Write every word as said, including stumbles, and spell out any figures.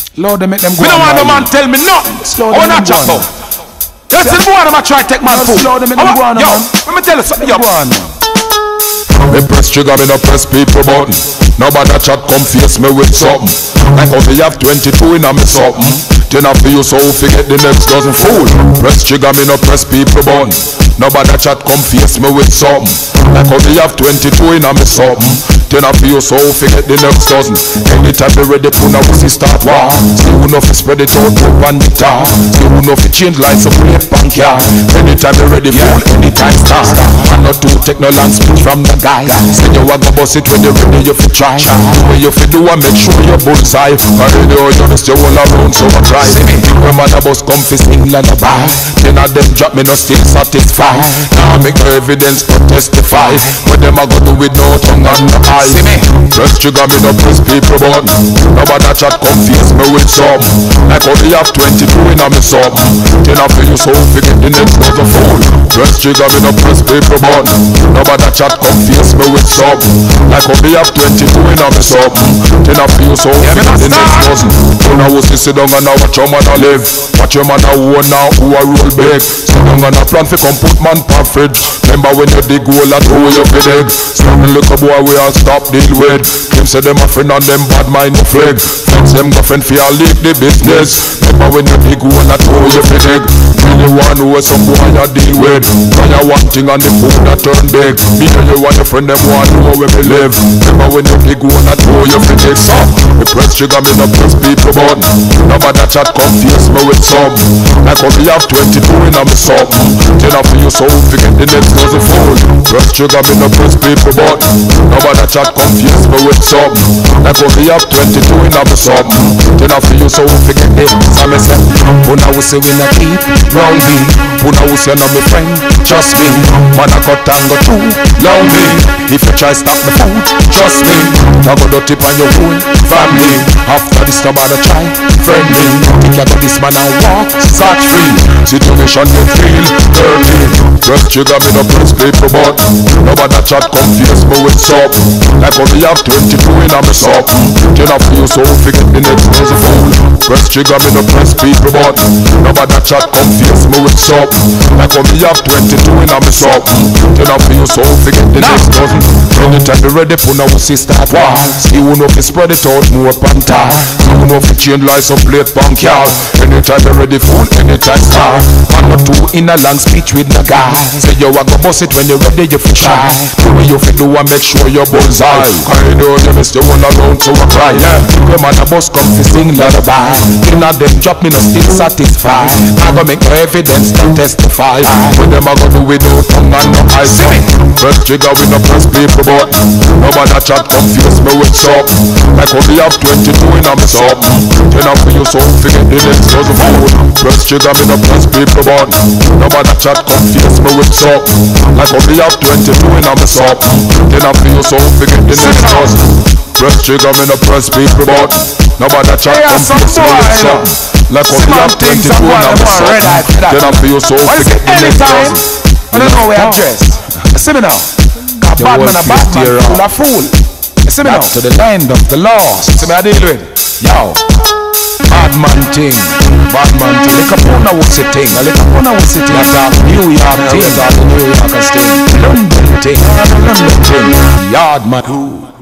Lord, they make them go. We don't want no man tell me nothing. Slow I them wanna chat go about. Let's see the boy them a try to take my food. Slow them in the go on, yo, man. let me tell you something. Yo, Go on. Me press trigger, me no press people button. Nobody chat come face me with something. Like how me have twenty-two in a me something. Then after you so forget the next dozen fool. Press trigger, me no press people button. Nobody chat come face me with something. Like how me have twenty-two in a me something. Then after you so forget the next dozen. Anytime me ready to now see start war. See who know fi spread it out up on the top. See who know fi change lights up play bank yard. Anytime me ready fool, anytime start. Man not to take no long speech from the guy. Say you a go bust it when you ready you fi try. The way you fi do and make sure you bullseye. I ready how you just you all around so I try. When man a bus come fi sing lullaby. Then a them drop me no still satisfied. Now make no evidence to testify. But them a go do with no tongue and no eye. Press trigger me no press people button. Nobody chat come face me with some. Like how me have twenty-two in a me something. Then after you so forget the next was a fool. Press trigger me no press people button. Nobody chat come face me with some. Like how me have twenty-two in a me something. Then after you so forget the next dozen. You know who sit down and now watch your man a live. Watch your man a own now who a roll big. Sit down and a plan fi come put man per fridge. Remember when you dig hole and throw you fi dig. Some little boy we all stop deal with. Them say them a friend and them bad mind no flag. Friends them go friend fi all leak the business. Remember when you dig hole and throw you fi dig. Really want know some boy you deal with. Cause you one thing and the food that turn big. Me and you and your friend them want know where we live. Remember when you dig hole and throw you fi dig. So me press trigger me no press people button. Nobody chat confuse me with some. Like how me have twenty-two in a me something. Then after you so forget the next dozen fool. Press trigger me no press people button. Nobody chat confuse me with something. Like how me have twenty-two in a me something. Then after you so forget the so me say when I was say we not keep round me. When I was say no me friend trust me. Man I cut and go too long me. If you try stop me food trust me. I go dirty on your own family. After this nobody try friendly. Think you got this man and walk scotch free. Situation you feel dirty. Press trigger me no press people button. Nobody chat confuse me with something. Like how me have twenty-two in a me something. Then after you so forget the next was a fool. Press trigger me no press people button. Nobody chat confuse me with something. Like how me have twenty-two in a me something. Then after you so forget the next dozen. Anytime you ready for now see start war. See who know fi spread it out more panther. See who know fi change lights up plate bank yard. Anytime you ready fool, anytime star. Man or two in a long speech with the guy. Say you a go bust it when you ready you fi try. The way you fi do and make sure your bullseye. I know you miss you all around so I cry. Yeah. When man a bus come fi sing lullaby. In a them drop me no still satisfied. I go make no evidence to testify. When them a go do with no tongue and no eyes. Press trigger with no press people button. Nobody chat confuse me with something. Like how me have twenty-two in a me something. Then after you so forget the next dozen fool. Press trigger me no press people button. Nobody chat confuse me with something. Like how me have twenty-two in a me something. Then after you so forget the next dozen. Press trigger me no press people button. Nobody chat confuse me with something. Like how me have twenty-two in a me something. Then after you so forget the next dozen. I don't know where I dress. See me now. A bad man, a bad man, full of fool. See me now. To the land of the lost. See me I deal with. Yo. Bad man thing. Bad man thing. Like a puna was a thing. Like a puna was a thing. That's a New York thing. That's a New York thing. London thing. London thing. Yard man.